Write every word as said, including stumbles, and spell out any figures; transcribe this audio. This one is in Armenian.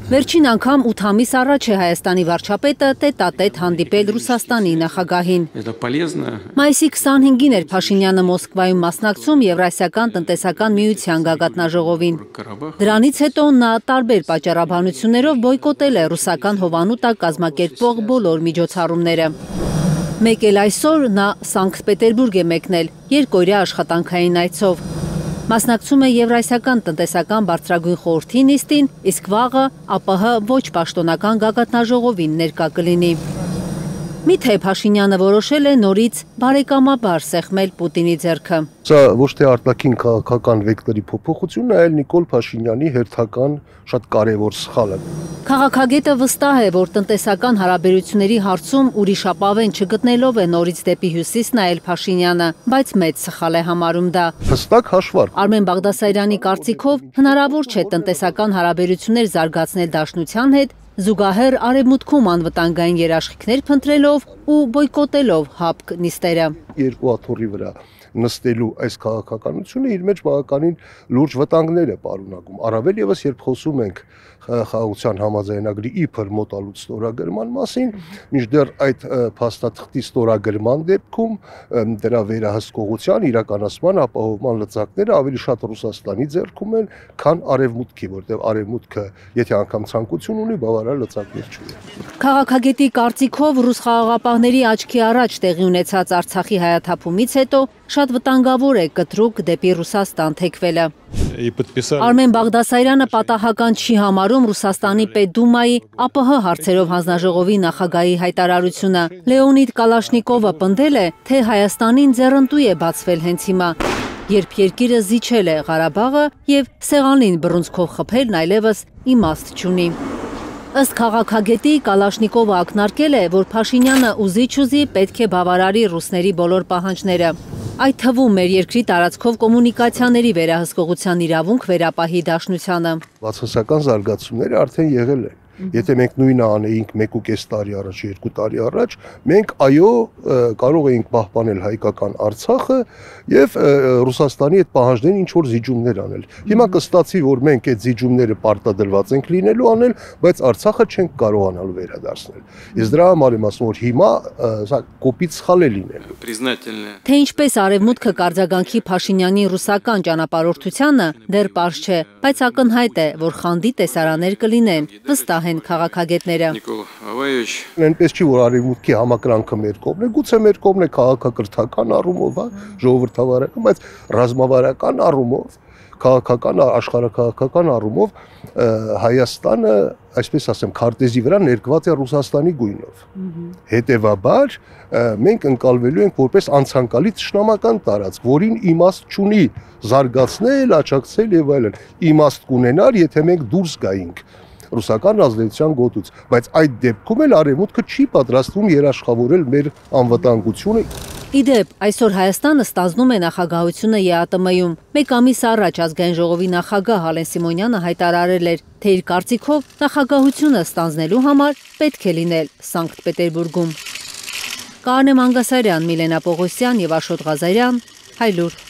Վերջին անգամ ութ ամիս առաջ է Հայաստանի վարչապետը տետատետ հանդիպել Ռուսաստանի նախագահին։ Մայիսի քսանհինգին էր Փաշինյանը Մոսկվայում մասնակցում Եվրասիական տնտեսական միության գագաթնաժողովին։ Դրանից հետո նա տարբեր պատճառաբանություններով բոյկոտել է ռուսական հովանու տակ կազմակերպվող բոլոր միջոցառումները։ Մեկ էլ այսօր նա Սանկտ Պետերբուրգ է մեկնել երկօրյա աշխատանքային այցով։ Մասնակցում է Եվրասիական տնտեսական բարձրագույն խորհրդի նիստին, իսկ վաղը ԱՊՀ ոչ պաշտոնական գագաթնաժողովին ներկա կլինի։ Միթե Փաշինյանը որոշել է նորից բարեկամաբար սեղմել Պուտինի ձեռքը։ Սա ոչ թե արտաքին քաղաքական վեկտորի փոփոխությունն է, այլ Նիկոլ Փաշինյանի հերթական շատ կարևոր սխալը։ Քաղաքագետը վստահ է, որ տնտեսական հարաբերությունների հարցում ուրիշ ապավեն չգտնելով է նորից դեպի հյուսիս նայել Փաշինյանը, բայց մեծ սխալ է համարում դա։ Հստակ հաշվարկ։ Արմեն Բաղդասարյանի կարծիքով հնարավոր չէ տնտեսական հարաբերություններ զարգացնել Դաշնության հետ, զուգահեռ Արևմուտքում անվտանգային երաշխիքներ փնտրելով ու բոյկոտելով ՀԱՊԿ նիստերը։ Երկու աթոռի վրա նստելու այս քաղաքականությունը իր մեջ բավականին լուրջ վտանգներ է պարունակում, առավել ևս երբ խոսում ենք խաղաղության համաձայնագրի իբր մոտալուտ ստորագրման մասին, մինչդեռ այդ փաստաթղթի ստորագրման դեպքում դրա վերահսկողության, իրականացման, ապահովման լծակները ավելի շատ Ռուսաստանի ձեռքում են, քան Արևմուտքի, որտեղ Արևմուտքը, եթե անգամ ցանկություն ունի, բավարար լծակներ չունի։ Քաղաքագետի կարծիքով ռուս խաղաղապահների աչքի առաջ տեղի ունեցած Արցախի հայաթափումից հետո շատ վտանգավոր է կտրուկ դեպի Ռուսաստան թեքվելը։ Արմեն Բաղդասարյանը պատահական չի համարում Ռուսաստանի Պետդումայի ԱՊՀ հարցերով հանձնաժողովի նախագահի հայտարարությունը։ Լեոնիդ Կալաշնիկովը պնդել է, թե Հայաստանին ձեռնտու է բացվել հենց հիմա, երբ երկիրը զիջել է Ղարաբաղը և սեղանին բռունցքով խփելն այլևս իմաստ չունի։ Ըստ քաղաքագետի Կալաշնիկովը ակնարկել է, որ Փաշինյանը ուզի-չուզի պետք է բավարարի ռուսների բոլոր պահանջները։ Այդ թվում մեր երկրի տարածքով կոմունիկացիաների վերահսկողության իրավունք վերապահի Դաշնությանը։ Բացասական զարգացումները արդեն եղել են։ Եթե մենք նույնը անեինք մեկ ու կես տարի առաջ, երկու տարի առաջ, մենք այո կարող էինք պահպանել հայկական Արցախը եւ Ռուսաստանի այդ պահանջներին ինչ որ զիջումներ անել։ Հիմա կստացի, որ մենք այդ զիջումները պարտադրված ենք լինելու անել, բայց Արցախը չենք կարողանալ վերադարձնել։ Իսկ դրա համար եմ ասում, որ հիմա սա կոպիտ սխալ է լինելու։ Թե ինչպես Արևմուտքը կարձագանքի Փաշինյանի ռուսական ճանապարհորդությանը դեռ պարզ չէ, բայց ակնհայտ է, որ խանդի տեսարաններ կլինեն, վստահ են քաղաքագետները։ Այնպես չի, որ Արևմուտքի համակրանքը մեր կողմն է, գուցե մեր կողմն է քաղաքակրթական առումով, ժողովրդավարական, բայց ռազմավարական առումով, քաղաքական, աշխարհաքաղաքական առումով Հայաստանը, այսպես ասեմ, քարտեզի վրա ներկված է Ռուսաստանի գույնով։ Հետևաբար մենք ընկալվելու ենք որպես անցանկալի թշնամական տարածք, որին իմաստ չունի զարգացնել, աջակցել եւ այլն։ Իմաստ կունենար, եթե մենք դուրս գայինք ռուսական ազդեցության գոտուց, բայց այդ դեպքում էլ Արևմուտքը չի պատրաստվում երաշխավորել մեր անվտանգությունը։ Իդեպ, այսօր Հայաստանը ստանձնում է նախագահությունը ԵԱՏՄ-ում։ Մեկ ամիս առաջ Ազգային ժողովի նախագահ Ալեն Սիմոնյանը հայտարարել էր, թե իր կարծիքով նախագահությունը ստանձնելու համար պետք է լինել Սանկտ Պետերբուրգում։ Կարինե Մանգասարյան, Միլենա Պողոսյան և Աշոտ Ղազարյան, Հայլուր։